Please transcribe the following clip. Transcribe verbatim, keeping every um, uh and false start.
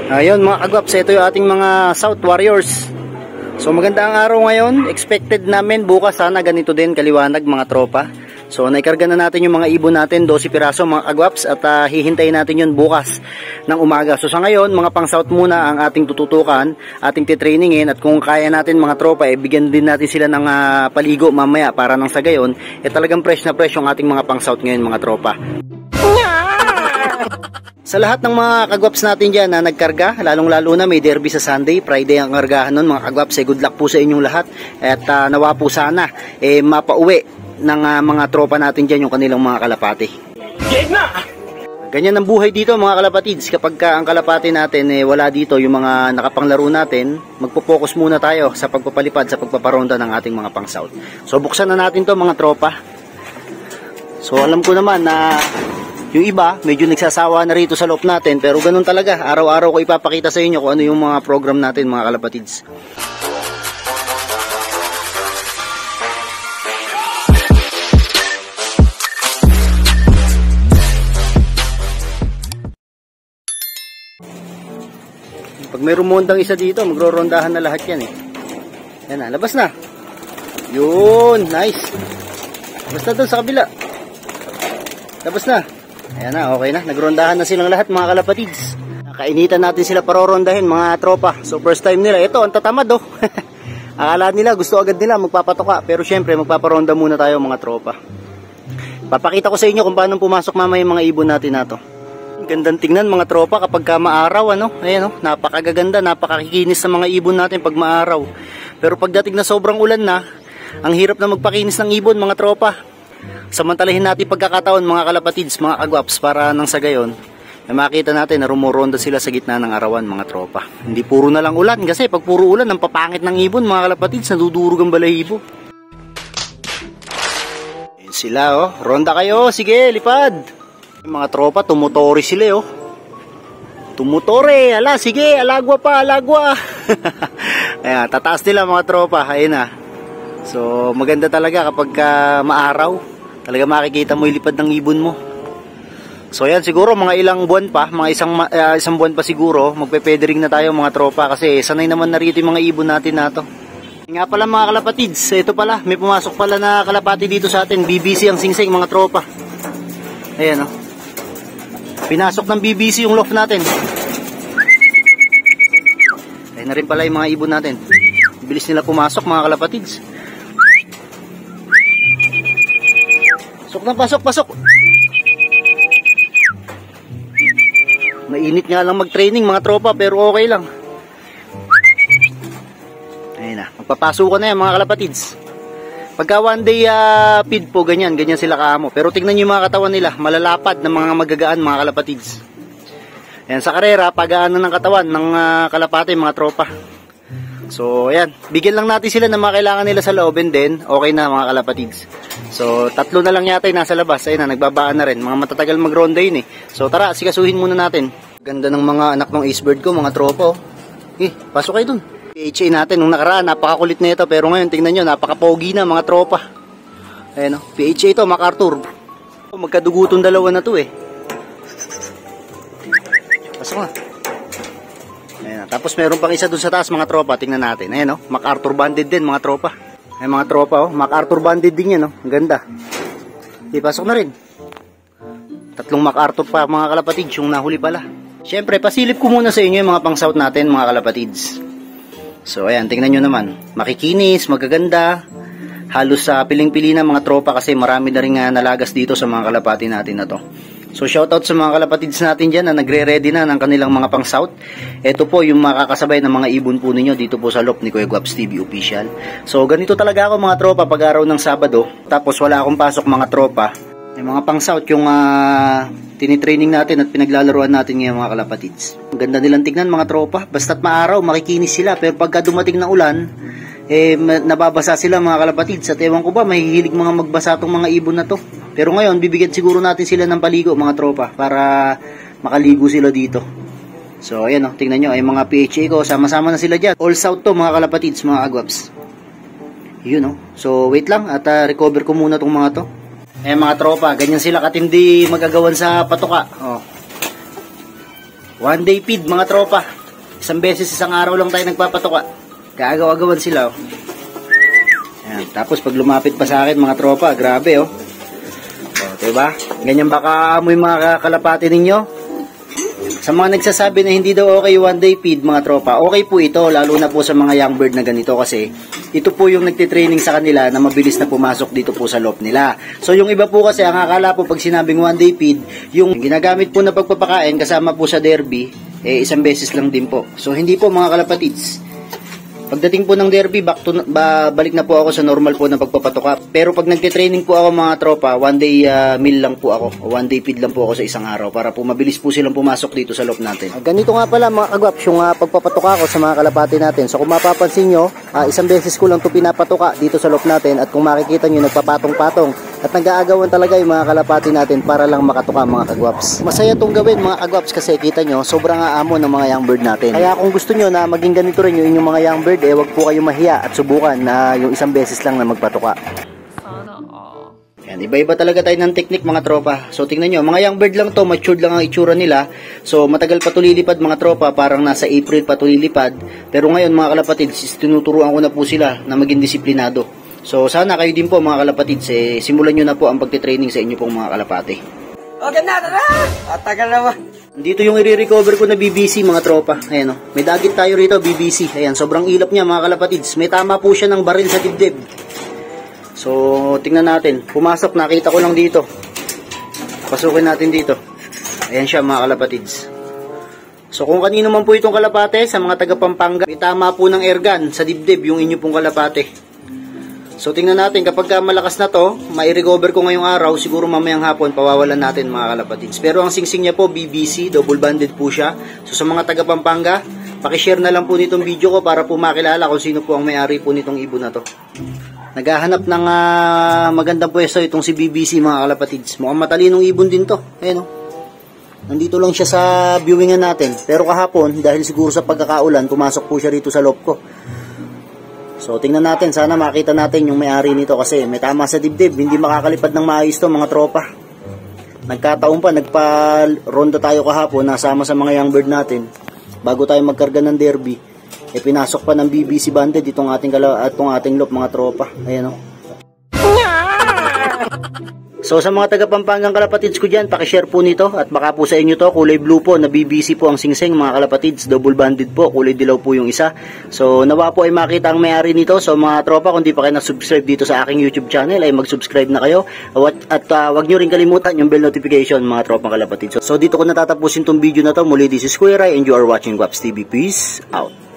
Ayun mga kagwaps, ito yung ating mga South Warriors. So maganda ang araw ngayon. Expected namin bukas sana ganito din kaliwanag mga tropa. So naikarga na natin yung mga ibon natin, twelve piraso mga kagwaps, at uh, hihintayin natin yun bukas ng umaga. So sa ngayon, mga pang South muna ang ating tututukan, ating titrainingin, at kung kaya natin mga tropa, eh, bigyan din natin sila ng uh, paligo mamaya para nang sa gayon, eh talagang fresh na fresh yung ating mga pang South ngayon mga tropa. Sa lahat ng mga kagwaps natin dyan na nagkarga, lalong lalo na may derby sa Sunday, Friday ang kargahan nun mga kagwaps, eh, good luck po sa inyong lahat, at uh, nawa po sana eh, mapauwi ng uh, mga tropa natin dyan yung kanilang mga kalapati. Ganyan ang buhay dito mga kalapatids. Kapag ka ang kalapati natin eh, wala dito yung mga nakapanglaro natin, magpo-focus muna tayo sa pagpapalipad, sa pagpaparonda ng ating mga pang South. So buksan na natin to mga tropa. So alam ko naman na yung iba, medyo nagsasawa na rito sa loob natin, pero ganun talaga. Araw-araw ko ipapakita sa inyo kung ano yung mga program natin mga kalapatids. Pag may rumondang isa dito, magro-rondahan na lahat yan eh. Yan na, labas na. Yun, nice. Labas na doon sa kabila. Labas na. Ayan na, okay na. Nagrondahan na silang lahat mga kalapatids. Kainitan natin sila parorondahin mga tropa. So first time nila. Ito, ang tatamad oh. Akala nila, gusto agad nila magpapatoka. Pero syempre, magpaparonda muna tayo mga tropa. Papakita ko sa inyo kung paano pumasok mamaya yung mga ibon natin na to. Gandang tingnan mga tropa kapag ka maaraw, ano? Ayan oh, napakagaganda, napakakikinis ng mga ibon natin pag maaraw. Pero pagdating na sobrang ulan na, ang hirap na magpakinis ng ibon mga tropa. Samantalahin natin pagkakataon mga kalapatids, mga kagwaps, para nang sa gayon ay makita natin na rumuronda sila sa gitna ng arawan mga tropa. Hindi puro na lang ulan, kasi pag puro ulan ang papangit ng ibon mga kalapatids, nadudurog ang balahibo. Ayan sila oh, ronda kayo, sige lipad. Yung mga tropa tumutore sila oh. Tumutore, ala sige, alagwa pa, alagwa. Ayan, tataas nila mga tropa, ayun na. So maganda talaga kapag uh, maaraw, talaga makikita mo ilipad ng ibon mo. So ayan, siguro mga ilang buwan pa, mga isang uh, isang buwan pa siguro, magpe-feathering na tayo mga tropa, kasi sanay naman na rito yung mga ibon natin na to. Nga pala mga kalapatids, ito pala, may pumasok pala na kalapati dito sa atin, B B C ang singsing mga tropa. Ayan oh. Pinasok ng B B C yung loft natin. Ayan na rin pala yung mga ibon natin. Bilis nila pumasok mga kalapatids. Pasok na, pasok, pasok. Mainit nga lang mag-training mga tropa, pero okay lang. Ayun na, magpapasukan na yan mga kalapatids. Pagka one day uh, feed po, ganyan, ganyan sila kaamo. Pero tignan nyo yung mga katawan nila, malalapad na mga magagaan mga kalapatids. Ayan, sa karera, pag-aano ng katawan ng uh, kalapati mga tropa. So ayan, bigyan lang natin sila ng mga kailangan nila sa loob, and then okay na mga kalapatids. So tatlo na lang yata yung nasa labas. Ayun na, nagbabaan na rin, mga matatagal magronda yun eh. So tara, sikasuhin muna natin. Ganda ng mga anak ng ace bird ko mga tropa oh. Eh, pasok kayo dun. P H A natin nung nakaraan, napakakulit na ito, pero ngayon tingnan nyo, napakapogi na mga tropa. Ayan o, P H A ito, MacArthur. Magkadugutong dalawa na to eh. Pasok na. Ayan, tapos meron pang isa dun sa taas mga tropa, tingnan natin. Ayan o, MacArthur banded din mga tropa. Ayan mga tropa o, MacArthur banded din yan o, ang ganda. Okay, pasok na rin. Tatlong MacArthur pa mga kalapatids, yung nahuli pala. Siyempre, pasilip ko muna sa inyo yung mga pang South natin mga kalapatids. So ayan, tingnan nyo naman, makikinis, magaganda, halos sa uh, piling-pili na mga tropa, kasi marami na rin uh, nalagas dito sa mga kalapati natin na to. So shoutout sa mga kalapatids natin dyan na nagre-ready na ng kanilang mga pang South. Ito po yung makakasabay ng mga ibon po ninyo dito po sa loop ni Kuya Guaps T V Official. So ganito talaga ako mga tropa pag araw ng Sabado, tapos wala akong pasok mga tropa. Yung mga pang South yung uh, tinitraining natin at pinaglalaruan natin ngayon mga kalapatids. Ang ganda nilang tignan mga tropa, basta't maaraw, makikinis sila, pero pagka dumating na ulan, eh nababasa sila mga kalapatids. At ewan ko ba, mahihilig mga magbasa tong mga ibon na to. Pero ngayon, bibigyan siguro natin sila ng paligo mga tropa, para makaligo sila dito. So ayan o, tingnan nyo, ay mga P H A ko, sama-sama na sila dyan. All South to mga kalapatids, mga agwaps. Yun o, so wait lang, at uh, recover ko muna tong mga to. Eh mga tropa, ganyan sila katindi magagawan sa patuka. Oh. One day feed mga tropa. Isang beses, isang araw lang tayo nagpapatuka. Kaagaw-agawan sila, oh. Ayan. Tapos pag lumapit pa sa akin mga tropa, grabe, oh. O, diba? Ganyan ba kaamoy mga kalapati ninyo? Sa mga nagsasabi na hindi daw okay one day feed mga tropa, okay po ito, lalo na po sa mga young bird na ganito kasi ito po yung nagtitraining sa kanila na mabilis na pumasok dito po sa loft nila. So yung iba po kasi, ang akala po pag sinabing one day feed, yung ginagamit po na pagpapakain kasama po sa derby, eh isang beses lang din po. So hindi po mga kalapatids. Pagdating po ng derby, back to, ba, balik na po ako sa normal po na pagpapatuka. Pero pag nagtitraining po ako mga tropa, one day uh, meal lang po ako. O one day feed lang po ako sa isang araw para po mabilis po silang pumasok dito sa loft natin. Uh, ganito nga pala mga kagwaps yung uh, pagpapatuka ko sa mga kalapati natin. So kung mapapansin nyo, uh, isang beses ko lang ito pinapatuka dito sa loft natin. At kung makikita nyo, nagpapatong-patong. At nag-aagawan talaga yung mga kalapati natin para lang makatuka mga kagwaps. Masaya itong gawin mga kagwaps kasi kita nyo, sobrang aamo ng mga young bird natin. Kaya kung gusto nyo na maging ganito rin yung inyong mga young bird, eh wag po kayo mahiya at subukan na yung isang beses lang na magpatuka. Yan, iba-iba talaga tayo ng technique mga tropa. So tingnan nyo, mga young bird lang to, matured lang ang itsura nila. So matagal pa tulilipad mga tropa, parang nasa April pa tulilipad. Pero ngayon mga kalapatid, tinuturuan ko na po sila na maging disiplinado. So sana kayo din po mga kalapatid, eh, simulan nyo na po ang pagtitraining sa inyo pong mga kalapate. Okay na, tara! Atagal naman. Dito yung i-recover ko na B B C mga tropa. Ayan o. May dagit tayo rito, B B C. Ayan, sobrang ilap niya mga kalapatids. May tama po siya ng baril sa dibdib. So, tingnan natin. Pumasok, nakita ko lang dito. Pasukin natin dito. Ayan siya mga kalapatids. So, kung kanino man po itong kalapate, sa mga taga Pampanga, may tama po ng airgun sa dibdib yung inyo pong kalapate. So tingnan natin, kapag malakas na to, mai-recover ko ngayong araw, siguro mamayang hapon pawawalan natin mga kalapatids. Pero ang singsing niya po B B C, double banded po siya. So sa mga taga Pampanga, paki-share na lang po nitong video ko para po makilala kung sino po ang may-ari po nitong ibon na to. Naghahanap ng uh, magandang pwesto itong si B B C mga kalapatids. Mukhang matalinong ibon din to. Ayan o. Nandito lang siya sa viewingan natin. Pero kahapon, dahil siguro sa pagkakaulan, pumasok po siya rito sa loob ko. So tingnan natin, sana makita natin yung may-ari nito kasi may tama sa dibdib, hindi makakalipad ng maayos to mga tropa. Nagkataon pa, nagpa-ronda tayo kahapon, nasama sa mga young bird natin. Bago tayo magkarga ng derby, eh pinasok pa ng B B C banded itong ating, itong ating loop mga tropa. Ayan o. So sa mga taga Pampangang kalapatids ko dyan, pakishare po nito at baka po sa inyo to, kulay blue po na B B C po ang singsing mga kalapatids, double banded po, kulay dilaw po yung isa. So nawa po ay makita ang may-ari nito. So mga tropa, kung di pa kayo na-subscribe dito sa aking YouTube channel, ay mag-subscribe na kayo at, at uh, wag nyo rin kalimutan yung bell notification mga tropang kalapatids. So, so dito ko natatapusin tong video na to. Muli, this is Kuya Ray and you are watching Guaps T V. Peace out.